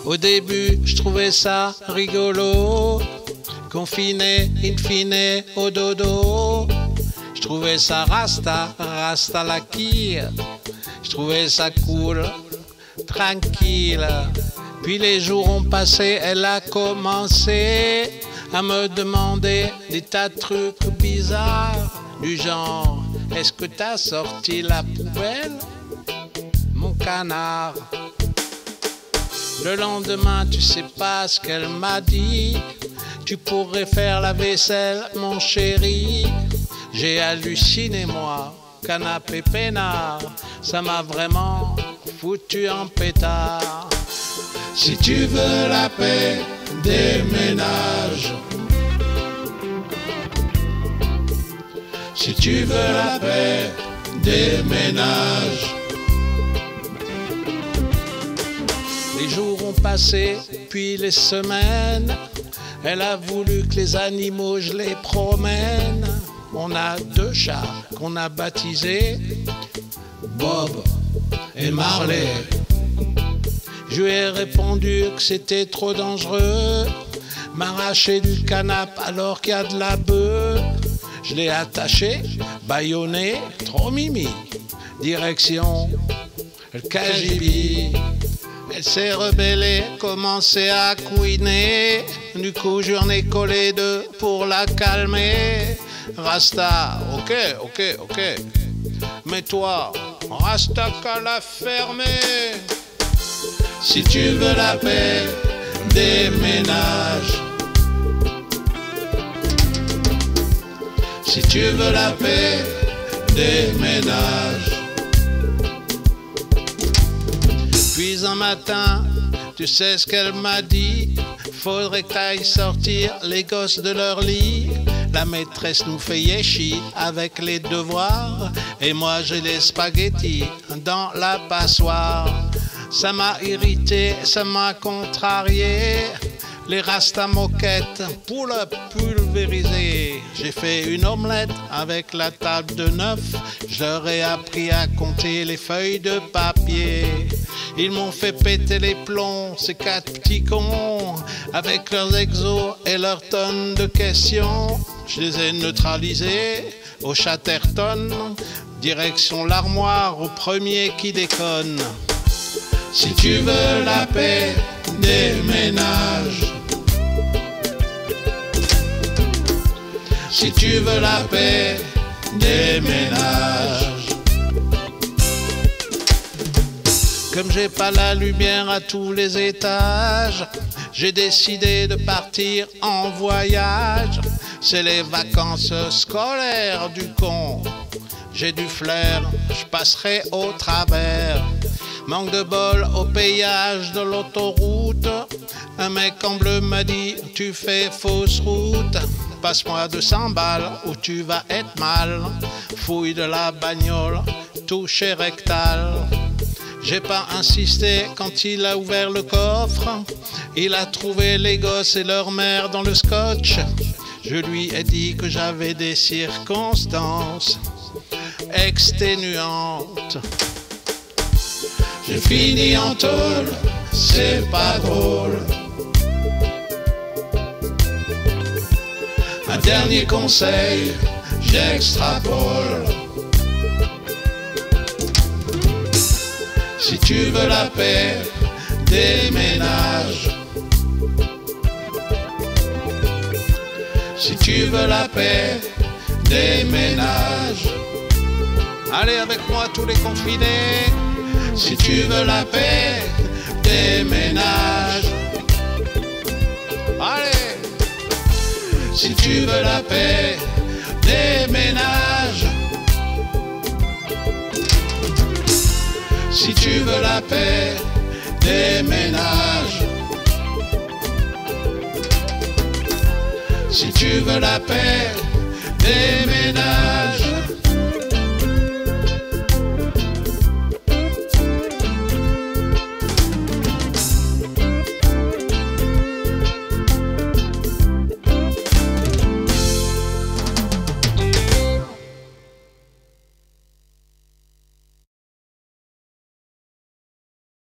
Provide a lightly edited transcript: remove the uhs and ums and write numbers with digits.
Au début, je trouvais ça rigolo. Confiné, in fine, au dodo. Je trouvais ça rasta la quille. Je trouvais ça cool, tranquille. Puis les jours ont passé, elle a commencé à me demander des tas de trucs bizarres. Du genre, est-ce que t'as sorti la poubelle, mon canard? Le lendemain, tu sais pas ce qu'elle m'a dit. Tu pourrais faire la vaisselle, mon chéri. J'ai halluciné, moi, canapé peinard. Ça m'a vraiment foutu en pétard. Si tu veux la paix, déménage. Si tu veux la paix, déménage. Les jours ont passé, puis les semaines. Elle a voulu que les animaux, je les promène. On a 2 chats qu'on a baptisés Bob et Marley. Je lui ai répondu que c'était trop dangereux, m'arracher du canapé alors qu'il y a de la bœuf. Je l'ai attaché, bâillonné, trop mimi. Direction le KGB. Elle s'est rebellée, commencé à couiner. Du coup, j'en ai collé 2 pour la calmer. Rasta, ok. Mais toi, Rasta qu'à la fermer. Si tu veux la paix, déménage. Si tu veux la paix, déménage. Puis un matin, tu sais ce qu'elle m'a dit? Faudrait que t'ailles sortir les gosses de leur lit. La maîtresse nous fait yéchi avec les devoirs. Et moi j'ai les spaghettis dans la passoire. Ça m'a irrité, ça m'a contrarié. Les rastas moquettes pour le pulvériser. J'ai fait une omelette avec la table de 9. Je leur ai appris à compter les feuilles de papier. Ils m'ont fait péter les plombs, ces 4 petits cons. Avec leurs exos et leurs tonnes de questions. Je les ai neutralisés au Chatterton. Direction l'armoire au premier qui déconne. Si tu veux la paix, déménage. Si tu veux la paix, déménage. Comme j'ai pas la lumière à tous les étages, j'ai décidé de partir en voyage. C'est les vacances scolaires du con. J'ai du flair, je passerai au travers. Manque de bol au péage de l'autoroute. Un mec en bleu m'a dit, tu fais fausse route. Passe-moi 200 balles ou tu vas être mal. Fouille de la bagnole, touché rectal. J'ai pas insisté quand il a ouvert le coffre. Il a trouvé les gosses et leur mère dans le scotch. Je lui ai dit que j'avais des circonstances exténuantes. J'ai fini en tôle, c'est pas drôle. Un dernier conseil, j'extrapole. Si tu veux la paix, déménage. Si tu veux la paix, déménage. Allez avec moi tous les confinés. Si tu veux la paix, déménage. Allez. Si tu veux la paix, déménage. Si tu veux la paix, déménage. Si tu veux la paix, déménage.